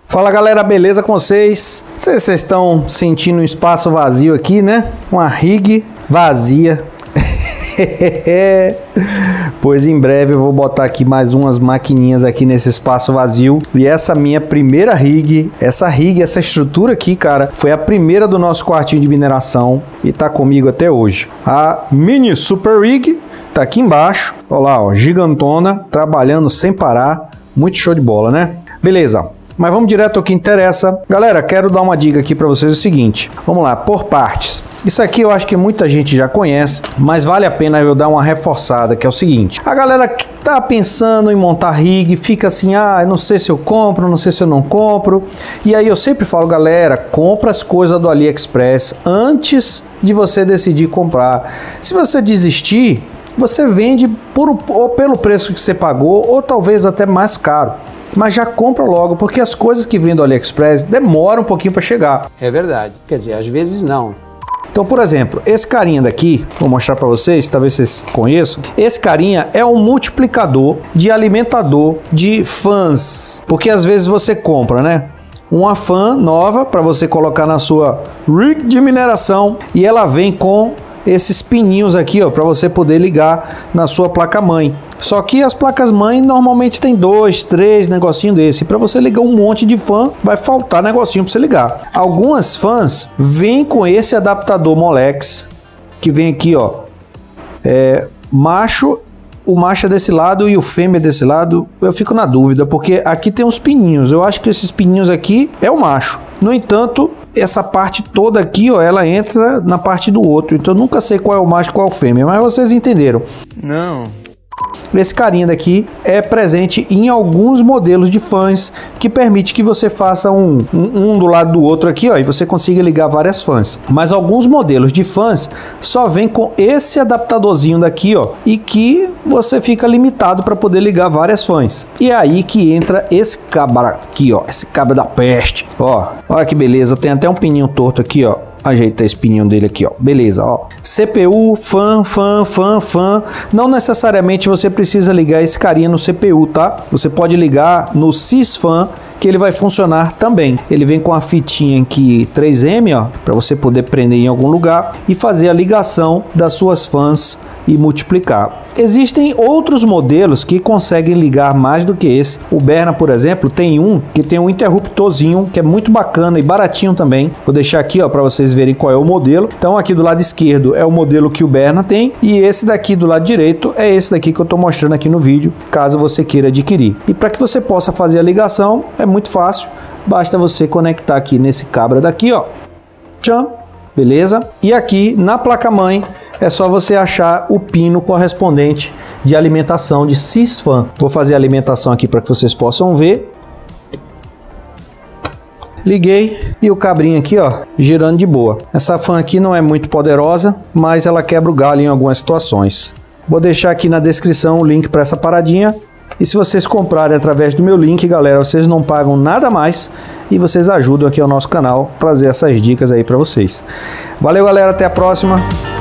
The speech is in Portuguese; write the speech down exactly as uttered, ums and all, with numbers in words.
Fala galera, beleza com vocês? Vocês estão sentindo um espaço vazio aqui, né? Uma rig vazia. Pois em breve eu vou botar aqui mais umas maquininhas aqui nesse espaço vazio. E essa minha primeira rig, essa rig, essa estrutura aqui, cara, foi a primeira do nosso quartinho de mineração e tá comigo até hoje. A Mini Super Rig tá aqui embaixo. Olha lá, ó, gigantona, trabalhando sem parar. Muito show de bola, né? Beleza. Mas vamos direto ao que interessa. Galera, quero dar uma dica aqui para vocês o seguinte. Vamos lá, por partes. Isso aqui eu acho que muita gente já conhece, mas vale a pena eu dar uma reforçada, que é o seguinte. A galera que tá pensando em montar rig, fica assim, ah, não sei se eu compro, não sei se eu não compro. E aí eu sempre falo, galera, compra as coisas do AliExpress antes de você decidir comprar. Se você desistir, você vende por, ou pelo preço que você pagou, ou talvez até mais caro. Mas já compra logo, porque as coisas que vêm do AliExpress demoram um pouquinho para chegar. É verdade. Quer dizer, às vezes não. Então, por exemplo, esse carinha daqui, vou mostrar para vocês, talvez vocês conheçam. Esse carinha é um multiplicador de alimentador de fãs. Porque às vezes você compra, né? Uma fã nova para você colocar na sua rig de mineração e ela vem com esses pininhos aqui, ó, para você poder ligar na sua placa-mãe. Só que as placas-mãe normalmente tem dois, três negocinho desse. Para você ligar um monte de fã, vai faltar negocinho para você ligar. Algumas fãs vêm com esse adaptador Molex, que vem aqui, ó, é, macho, o macho é desse lado e o fêmea é desse lado. Eu fico na dúvida, porque aqui tem uns pininhos. Eu acho que esses pininhos aqui é o macho. No entanto, essa parte toda aqui, ó, ela entra na parte do outro. Então eu nunca sei qual é o macho e qual é o fêmea, mas vocês entenderam. Não. Esse carinha daqui é presente em alguns modelos de fãs que permite que você faça um, um, um do lado do outro aqui, ó, e você consiga ligar várias fãs. Mas alguns modelos de fãs só vem com esse adaptadorzinho daqui, ó, e que você fica limitado para poder ligar várias fãs. E é aí que entra esse cabra aqui, ó, esse cabra da peste. Ó, olha que beleza, tem até um pininho torto aqui, ó. Ajeita esse pininho dele aqui, ó. Beleza, ó. C P U, fã, fã, fã, fã. Não necessariamente você precisa ligar esse carinha no C P U, tá? Você pode ligar no Sysfan, que ele vai funcionar também. Ele vem com a fitinha aqui três M, ó, para você poder prender em algum lugar e fazer a ligação das suas fãs e multiplicar. Existem outros modelos que conseguem ligar mais do que esse. O Berna, por exemplo, tem um que tem um interruptorzinho que é muito bacana e baratinho também. Vou deixar aqui, ó, para vocês verem qual é o modelo. Então aqui do lado esquerdo é o modelo que o Berna tem e esse daqui do lado direito é esse daqui que eu estou mostrando aqui no vídeo, caso você queira adquirir. E para que você possa fazer a ligação é muito fácil. Basta você conectar aqui nesse cabra daqui, ó. Tchan, beleza? E aqui na placa-mãe é só você achar o pino correspondente de alimentação de Sysfan. Vou fazer a alimentação aqui para que vocês possam ver. Liguei e o cabrinho aqui, ó, girando de boa. Essa fã aqui não é muito poderosa, mas ela quebra o galho em algumas situações. Vou deixar aqui na descrição o link para essa paradinha. E se vocês comprarem através do meu link, galera, vocês não pagam nada mais e vocês ajudam aqui ao nosso canal a trazer essas dicas aí para vocês. Valeu, galera, até a próxima.